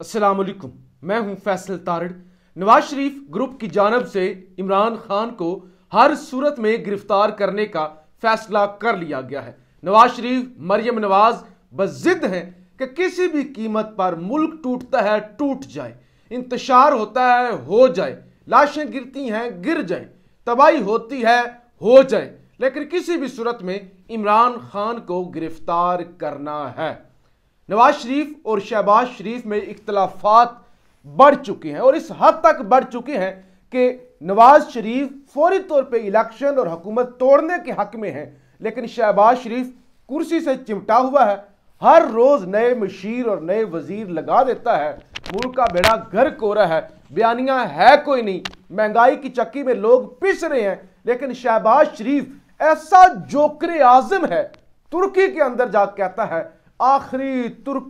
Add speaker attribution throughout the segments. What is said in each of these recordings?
Speaker 1: अस्सलाम वालेकुम, मैं हूं फैसल तारड़। नवाज शरीफ ग्रुप की जानब से इमरान खान को हर सूरत में गिरफ्तार करने का फैसला कर लिया गया है। नवाज शरीफ मरियम नवाज बजिद हैं कि किसी भी कीमत पर मुल्क टूटता है टूट जाए, इंतशार होता है हो जाए, लाशें गिरती हैं गिर जाए, तबाही होती है हो जाए, लेकिन किसी भी सूरत में इमरान खान को गिरफ्तार करना है। नवाज शरीफ और शहबाज शरीफ में इख्तलाफात बढ़ चुके हैं और इस हद तक बढ़ चुके हैं कि नवाज शरीफ फौरी तौर पे इलेक्शन और हुकूमत तोड़ने के हक में है, लेकिन शहबाज शरीफ कुर्सी से चिमटा हुआ है। हर रोज नए मशीर और नए वजीर लगा देता है। मुल्क का बेड़ा गर्क हो रहा है, बयानियां है कोई नहीं, महंगाई की चक्की में लोग पिस रहे हैं, लेकिन शहबाज शरीफ ऐसा जोकर आजम है, तुर्की के अंदर जाकर कहता है आखिरी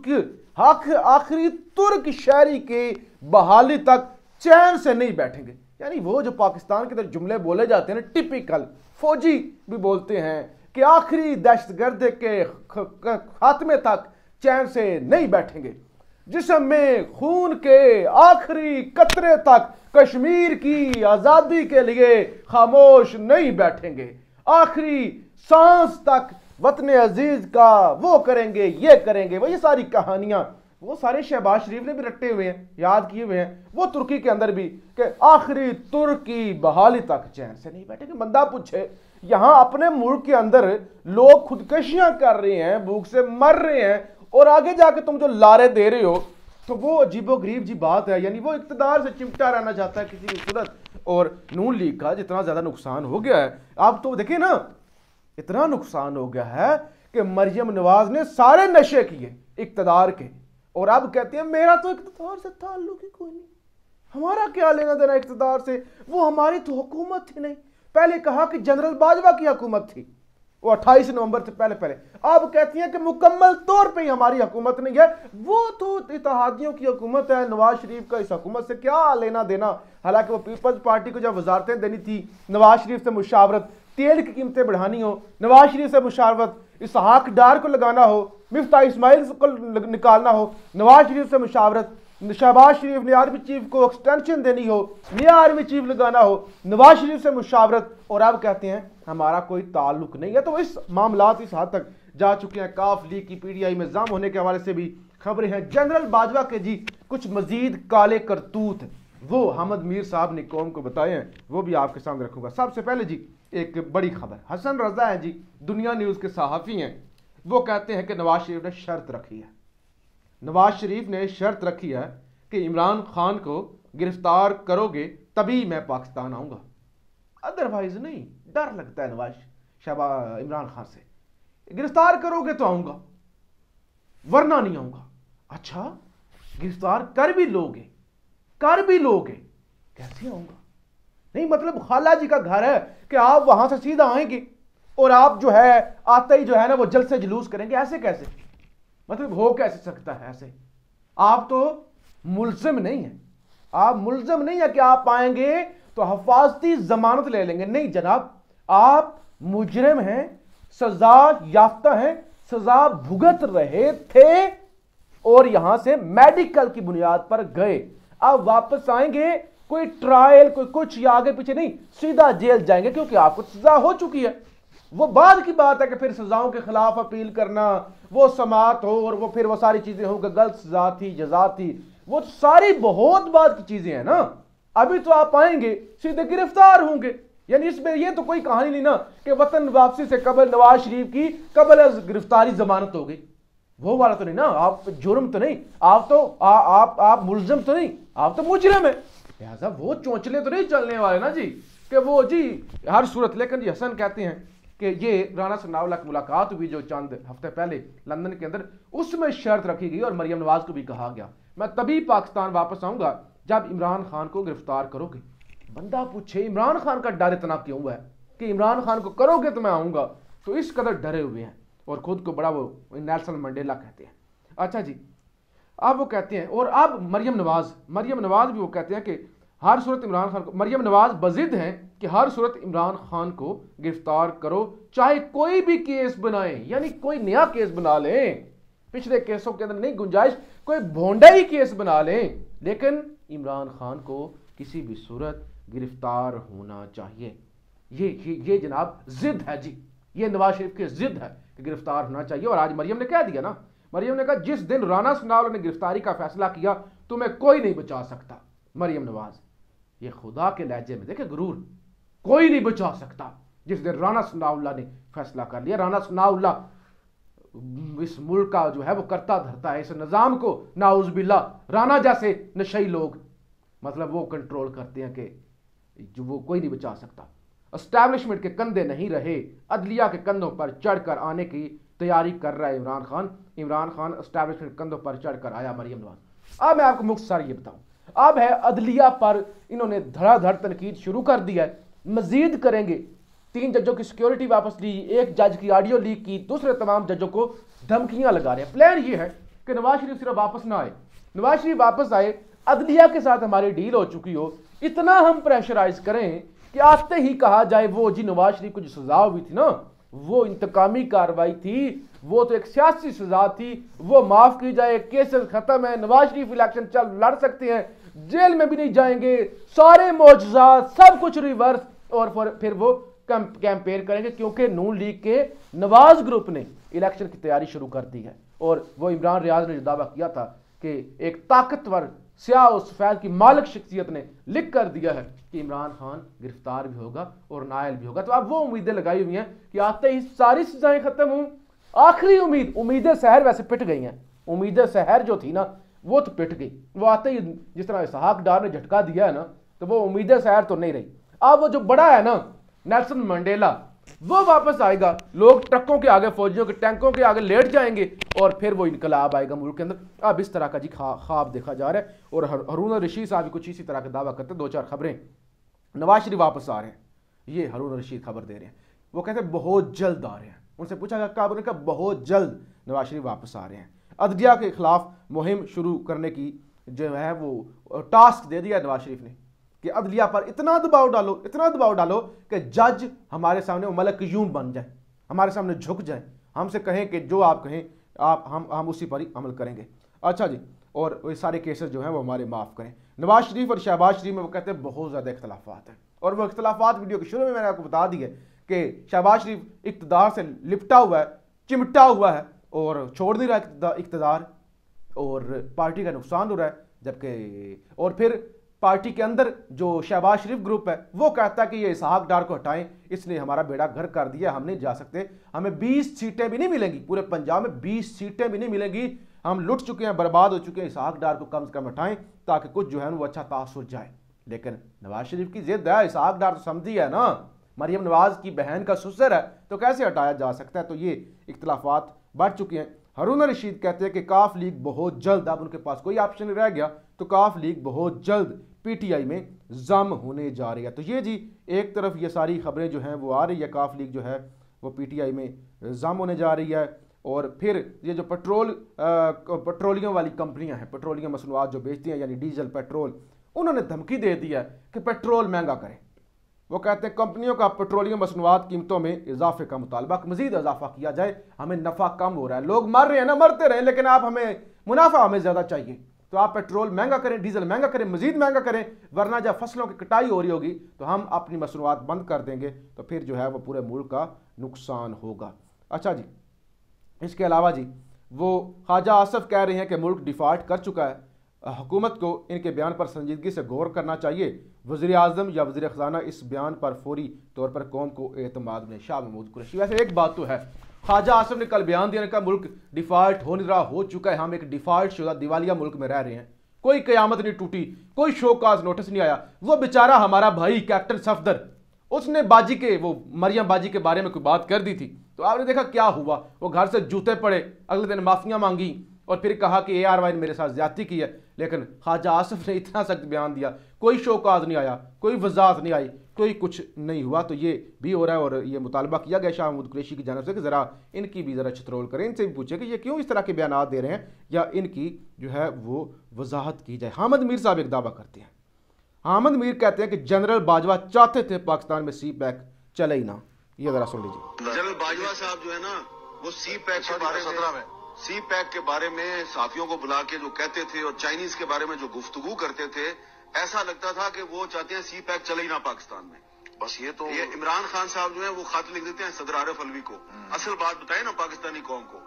Speaker 1: तुर्क शहरी के बहाली तक चैन से नहीं बैठेंगे। यानी वो जो पाकिस्तान के अंदर जुमले बोले जाते हैं ना, टिपिकल फौजी भी बोलते हैं कि आखिरी दहशतगर्द के खात्मे तक चैन से नहीं बैठेंगे, जिस्म में खून के आखिरी कतरे तक कश्मीर की आजादी के लिए खामोश नहीं बैठेंगे, आखिरी सांस तक वतन अजीज का वो करेंगे ये करेंगे। वो ये सारी कहानियां वो सारे शहबाज शरीफ ने भी रटे हुए हैं, याद किए हुए हैं, वो तुर्की के अंदर भी कि आखिरी तुर्की बहाली तक चैन से नहीं बैठेंगे। बंदा पूछे, यहां अपने मुल्क के अंदर लोग खुदकशियां कर रहे हैं, भूख से मर रहे हैं, और आगे जाके तुम जो लारे दे रहे हो, तो वो अजीबो गरीब जी बात है। यानी वो इक्तदार से चिमटा रहना चाहता है किसी भी सूरत। और नून लीग का जितना ज्यादा नुकसान हो गया है, आप तो देखिए ना, इतना नुकसान हो गया है कि मरियम नवाज ने सारे नशे किए इक्तदार के, और अब कहती है मेरा तो इक्तदार से ताल्लुक ही कोई नहीं, हमारा क्या लेना देना इक्तदार से, वो हमारी तो हुकूमत थी नहीं। पहले कहा कि जनरल बाजवा की हुकूमत थी, वो 28 नवंबर से पहले। अब कहती हैं कि मुकम्मल तौर पे हमारी हुकूमत नहीं है, वो तो इत्तेहादियों की हुकूमत है, नवाज शरीफ का इस हुकूमत से क्या लेना देना। हालांकि वो पीपल्स पार्टी को जब वजारतें देनी थी, नवाज शरीफ से मुशावरत, तेल की कीमतें बढ़ानी हो, नवाज शरीफ से मुशावरत, इसहाक डार को लगाना हो, मिफ्ता इस्माइल को निकालना हो, नवाज शरीफ से मुशावरत, शहबाज शरीफ ने आर्मी चीफ को एक्सटेंशन देनी हो, नया आर्मी चीफ लगाना हो, नवाज शरीफ से मुशावरत, और अब कहते हैं हमारा कोई ताल्लुक नहीं है। तो इस मामलात इस हद तक जा चुके हैं। काफ लीग की पीटीआई में जाम होने के हवाले से भी खबरें हैं। जनरल बाजवा के जी कुछ मजीद काले करतूत वो हमद मीर साहब ने कौम को बताए हैं, वो भी आपके सामने रखूंगा। सबसे पहले जी एक बड़ी खबर, हसन रजा है जी, दुनिया न्यूज के सहाफी हैं, वो कहते हैं कि नवाज शरीफ ने शर्त रखी है, नवाज शरीफ ने शर्त रखी है कि इमरान खान को गिरफ्तार करोगे तभी मैं पाकिस्तान आऊंगा, अदरवाइज नहीं। डर लगता है नवाज इमरान खान से, गिरफ्तार करोगे तो आऊंगा वरना नहीं आऊंगा। अच्छा, गिरफ्तार कर भी लोगे कैसे आऊंगा? नहीं, मतलब खाला जी का घर है कि आप वहां से सीधा आएंगे और आप जो है आते ही जो है ना वो जल्द से जुलूस करेंगे, ऐसे कैसे? मतलब हो कैसे सकता है ऐसे? आप तो मुल्जिम नहीं है, आप मुल्जिम नहीं है कि आप आएंगे तो हिफाजती जमानत ले लेंगे। नहीं जनाब, आप मुजरिम हैं, सजा याफ्ता हैं, सजा भुगत रहे थे और यहां से मेडिकल की बुनियाद पर गए, अब वापस आएंगे, कोई ट्रायल कोई कुछ या आगे पीछे नहीं, सीधा जेल जाएंगे क्योंकि आपको सजा हो चुकी है। वो बाद की बात है कि फिर सजाओं के खिलाफ अपील करना, वो समात हो और वो फिर वो सारी चीजें हो कि गलत सजा थी जजा थी, वो सारी बहुत बाद की चीजें हैं ना। अभी तो आप आएंगे सीधे गिरफ्तार होंगे। यानी इसमें ये तो कोई कहानी नहीं ना कि वतन वापसी से कबल नवाज शरीफ की कबल गिरफ्तारी जमानत हो गई, वो वाला तो नहीं ना। आप जुर्म तो नहीं, आप तो आप मुल्जिम तो नहीं, आप तो मुजरिम है। लिहाजा वो चौंचले तो नहीं चलने वाले ना जी कि वो जी हर सूरत। लेकिन जी हसन कहते हैं कि ये राना सनाउल्लाह की मुलाकात हुई जो चंद हफ्ते पहले लंदन के अंदर, उसमें शर्त रखी गई और मरियम नवाज को भी कहा गया मैं तभी पाकिस्तान वापस आऊंगा जब इमरान खान को गिरफ्तार करोगे। बंदा पूछे इमरान खान का डर इतना क्यों है कि इमरान खान को करोगे तो मैं आऊंगा? तो इस कदर डरे हुए हैं और खुद को बड़ा वो नेल्सन मंडेला कहते हैं। अच्छा जी, अब वो कहते हैं, और अब मरियम नवाज भी वो कहते हैं कि हर सूरत इमरान खान को, मरियम नवाज बजिद हैं कि हर सूरत इमरान खान को गिरफ्तार करो, चाहे कोई भी केस बनाए, यानी कोई नया केस बना लें पिछले केसों के अंदर नहीं गुंजाइश, कोई भोंडा ही केस बना लें, लेकिन इमरान खान को किसी भी सूरत गिरफ्तार होना चाहिए। ये जनाब जिद है जी, ये नवाज शरीफ की जिद है कि गिरफ्तार होना चाहिए। और आज मरियम ने कह दिया ना, मरियम ने कहा जिस दिन राना सनाउल्लाह ने गिरफ्तारी का फैसला किया तुम्हें कोई नहीं बचा सकता। मरियम नवाज, ये खुदा के लहजे में देखे गुरूर, कोई नहीं बचा सकता। जिस दिन राना सनाउल्लाह ने फैसला कर लिया, राना सनाउल्लाह इस मुल्क का जो है वो करता धरता है, इस निजाम को नाउज बिल्ला राना जैसे नशई लोग मतलब वो कंट्रोल करते हैं कि जो वो कोई नहीं बचा सकता। एस्टैब्लिशमेंट के कंधे नहीं रहे, अदलिया के कंधों पर चढ़कर आने की तैयारी कर रहा है इमरान खान। इमरान खान एस्टैब्लिशमेंट के कंधों पर चढ़कर आया मरियम नवाज। अब मैं आपको मुख्तसर ये बताऊं, अब है अदलिया पर इन्होंने धड़ाधड़ तनकीद शुरू कर दिया है, मजीद करेंगे। 3 जजों की सिक्योरिटी वापस ली, 1 जज की ऑडियो लीक की, दूसरे तमाम जजों को धमकियां लगा रहे हैं। प्लान ये है कि नवाज शरीफ सिर्फ वापस ना आए, नवाज शरीफ वापस आए, अदलिया के साथ हमारी डील हो चुकी हो, इतना हम प्रेशराइज करें कि आते ही कहा जाए वो जी नवाज शरीफ को जो सजा हुई थी ना वो इंतकामी कार्रवाई थी, वो तो एक सियासी सजा थी, वो माफ की जाए, केसेस खत्म है, नवाज शरीफ इलेक्शन लड़ सकते हैं, जेल में भी नहीं जाएंगे, सारे मौजूदात सब कुछ रिवर्स, और फिर वो कैंपेन करेंगे क्योंकि नून लीग के नवाज ग्रुप ने इलेक्शन की तैयारी शुरू कर दी है। और वो इमरान रियाज ने जो दावा किया था कि एक ताकतवर स्याह और सफेद की मालिक शख्सियत ने लिख कर दिया है कि इमरान खान गिरफ्तार भी होगा और नायल भी होगा, तो अब वो उम्मीदें लगाई हुई हैं कि आते ही सारी सजाएं खत्म हों। आखिरी उम्मीदें सहर वैसे पिट गई हैं, उम्मीदें सहर जो थी ना वो तो पिट गई, वो आते ही जिस तरह इसहाक डार ने झटका दिया है ना, तो वो उम्मीदें सहर तो नहीं रही। अब वो जो बड़ा है ना नेल्सन मंडेला, वो वापस आएगा, लोग ट्रकों के आगे, फौजियों के टैंकों के आगे लेट जाएंगे और फिर वो इनकलाब आएगा मुल्क के अंदर। अब इस तरह का जी ख्वाब देखा जा रहा है। और हारून रशीद साहब भी कुछ इसी तरह का दावा करते हैं। 2-4 खबरें, नवाज शरीफ वापस आ रहे हैं, ये हारून रशीद खबर दे रहे हैं, वो कहते हैं बहुत जल्द आ रहे हैं। उनसे पूछा गया कब, उन्होंने कहा बहुत जल्द नवाज शरीफ वापस आ रहे हैं। अदलिया के खिलाफ मुहिम शुरू करने की जो है वो टास्क दे दिया नवाज शरीफ ने कि अदलिया पर इतना दबाव डालो कि जज हमारे सामने मलक यूं बन जाए, हमारे सामने झुक जाए, हमसे कहें कि जो आप कहें हम उसी पर ही अमल करेंगे। अच्छा जी, और ये सारे केसेस जो हैं वो हमारे माफ़ करें। नवाज शरीफ और शहबाज शरीफ में वो कहते हैं बहुत ज़्यादा इख्तलाफात हैं, और वो इख्तलाफात वीडियो के शुरू में मैंने आपको बता दिया कि शहबाज शरीफ इक़्तिदार से लिपटा हुआ है, चिमटा हुआ है और छोड़ नहीं रहा इक़्तिदार, और पार्टी का नुकसान हो रहा है। जबकि और फिर पार्टी के अंदर जो शहबाज शरीफ ग्रुप है वो कहता है कि ये इसहाक डार को हटाएं, इसने हमारा बेड़ा घर कर दिया, हम नहीं जा सकते, हमें 20 सीटें भी नहीं मिलेंगी, पूरे पंजाब में 20 सीटें भी नहीं मिलेंगी, हम लुट चुके हैं, बर्बाद हो चुके हैं, इसहाक डार को कम से कम हटाएं ताकि कुछ जो है वो अच्छा तासुर जाए। लेकिन नवाज शरीफ की जिद है, इसहाक डार तो समझी है ना, मरियम नवाज की बहन का सुसर है, तो कैसे हटाया जा सकता है। तो ये इख्तलाफात बढ़ चुके हैं। हारून रशीद कहते हैं कि काफ लीग बहुत जल्द, अब उनके पास कोई ऑप्शन नहीं रह गया, तो काफ लीग बहुत जल्द पीटीआई में जम होने जा रही है। तो ये जी एक तरफ ये सारी खबरें जो हैं वो आ रही है, काफ लीग जो है वो पीटीआई में जम होने जा रही है। और फिर ये जो पेट्रोलियम वाली कंपनियां हैं, पेट्रोलियम मसनूआत जो बेचती हैं यानी डीजल पेट्रोल, उन्होंने धमकी दे दी है कि पेट्रोल महंगा करें। वो कहते हैं कंपनियों का पेट्रोलियम मसनूआत कीमतों में इजाफे का मुतालबा, मजीद इजाफा किया जाए, हमें नफा कम हो रहा है, लोग मर रहे हैं ना, मरते रहे, लेकिन आप हमें मुनाफा हमें ज़्यादा चाहिए, तो आप पेट्रोल महंगा करें, डीजल महंगा करें, मजीद महंगा करें, वरना जब फसलों की कटाई हो रही होगी तो हम अपनी मसनूआत बंद कर देंगे, तो फिर जो है वो पूरे मुल्क का नुकसान होगा। अच्छा जी, इसके अलावा जी वो ख्वाजा आसफ कह रहे हैं कि मुल्क डिफ़ॉल्ट कर चुका है, हुकूमत को इनके बयान पर संजीदगी से गौर करना चाहिए, वज़ीर आज़म या वज़ीर ख़ज़ाना इस बयान पर फौरी तौर पर कौम को एतमाद में। शाह महमूद कुरैशी, वैसे एक बात तो है, ख्वाजा आसफ ने कल बयान दिया का मुल्क डिफ़ॉल्ट हो नहीं रहा, हो चुका है, हम एक डिफ़ॉल्ट शुदा दिवालिया मुल्क में रह रहे हैं, कोई क़यामत नहीं टूटी, कोई शोकाज नोटिस नहीं आया। वो बेचारा हमारा भाई कैप्टन सफदर, उसने बाजी के वो मरियम बाजी के बारे में कोई बात कर दी थी, तो आपने देखा क्या हुआ, वो घर से जूते पड़े, अगले दिन माफियां मांगी और फिर कहा कि ARY ने मेरे साथ ज्यादती की है। लेकिन ख्वाजा आसफ ने इतना सख्त बयान दिया, कोई शोकाज नहीं आया, कोई वजाहत नहीं आई, कोई कुछ नहीं हुआ। तो ये भी हो रहा है और ये मुतालबा किया गया शाह महमूद कुरैशी की जानब से कि ज़रा इनकी भी ज़रा छतरोल करें, इनसे भी पूछे कि ये क्यों इस तरह के बयान दे रहे हैं, या इनकी जो है वो वजाहत की जाए। हामिद मीर साहब एक दावा करते हैं, हामिद मीर कहते हैं कि जनरल बाजवा चाहते थे पाकिस्तान में CPEC चले ही ना। ये ज़रा सुन लीजिए।
Speaker 2: जनरल बाजवा साहब जो है ना वो CPEC के बारे में सी पैक के बारे में साथियों को बुला के जो कहते थे और चाइनीज के बारे में जो गुफ्तगू करते थे, ऐसा लगता था कि वो चाहते हैं सी पैक चले ही ना पाकिस्तान में। बस ये इमरान खान साहब जो है वो खत लिख देते हैं सदर आरिफ अलवी को, असल बात बताए ना पाकिस्तानी कौम को।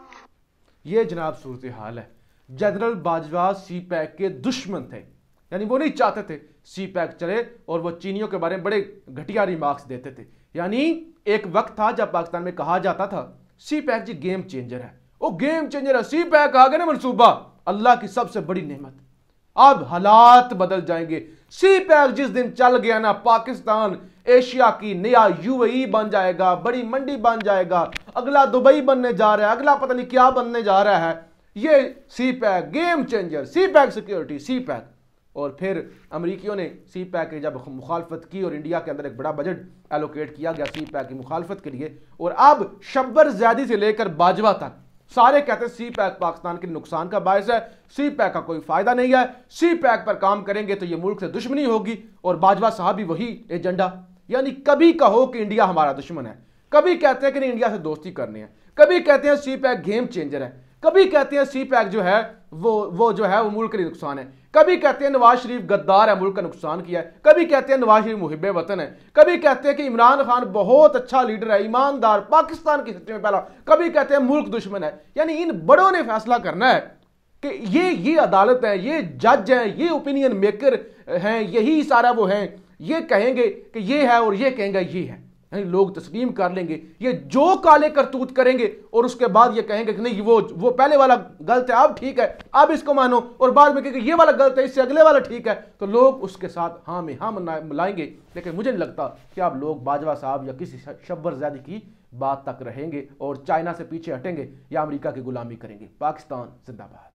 Speaker 1: ये जनाब सूरत हाल है। जनरल बाजवा सी पैक के दुश्मन थे, यानी वो नहीं चाहते थे सी पैक चले और वो चीनियों के बारे में बड़े घटिया रिमार्क्स देते थे। यानी एक वक्त था जब पाकिस्तान में कहा जाता था सी पैक जी गेम चेंजर है, वो गेम चेंजर है, सी पैक आ गया ना मनसूबा, अल्लाह की सबसे बड़ी नेमत। अब हालात बदल जाएंगे। सी पैक जिस दिन चल गया ना, पाकिस्तान एशिया की नया यूएई बन जाएगा, बड़ी मंडी बन जाएगा, अगला दुबई बनने जा रहा है, अगला पता नहीं क्या बनने जा रहा है। ये CPEC game changer, CPEC security, CPEC. और फिर अमरीकियों ने सी पैक की जब मुखालफत की और इंडिया के अंदर एक बड़ा बजट एलोकेट किया गया सी पैक की मुखालफत के लिए, और अब शब्बर ज़्यादी से लेकर बाजवा तक सारे कहते हैं सी पैक पाकिस्तान के नुकसान का बायस है, सी पैक का कोई फायदा नहीं है, सी पैक पर काम करेंगे तो ये मुल्क से दुश्मनी होगी। और बाजवा साहब भी वही एजेंडा, यानी कभी कहो कि इंडिया हमारा दुश्मन है, कभी कहते हैं कि नहीं इंडिया से दोस्ती करनी है, कभी कहते हैं सी पैक गेम चेंजर है, कभी कहते हैं सी पैक जो है वो जो है वो मुल्क के लिए नुकसान है, कभी कहते हैं नवाज शरीफ गद्दार है, मुल्क का नुकसान किया है, कभी कहते हैं नवाज शरीफ मुहिब्बे वतन है, कभी कहते हैं कि इमरान खान बहुत अच्छा लीडर है, ईमानदार, पाकिस्तान की हिस्ट्री में पहला, कभी कहते हैं मुल्क दुश्मन है। यानी इन बड़ों ने फैसला करना है कि ये अदालत है, ये जज हैं, ये ओपिनियन मेकर हैं, यही सारा वो हैं, ये कहेंगे कि ये है और ये कहेंगे ये है, यानी लोग तस्लीम कर लेंगे। ये जो काले करतूत करेंगे और उसके बाद ये कहेंगे कि नहीं वो पहले वाला गलत है, अब ठीक है, अब इसको मानो, और बाद में कहेंगे ये वाला गलत है, इससे अगले वाला ठीक है, तो लोग उसके साथ हाँ में हाँ मिलाएंगे। लेकिन मुझे नहीं लगता कि आप लोग बाजवा साहब या किसी शब्बर ज़्यादा की बात तक रहेंगे और चाइना से पीछे हटेंगे या अमेरिका की गुलामी करेंगे। पाकिस्तान जिंदाबाद।